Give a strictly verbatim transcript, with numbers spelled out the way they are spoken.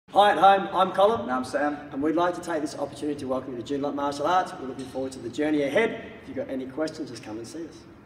Hi at home, I'm Colin. And I'm Sam. And we'd like to take this opportunity to welcome you to Joondalup Martial Arts. We're looking forward to the journey ahead. If you've got any questions, just come and see us.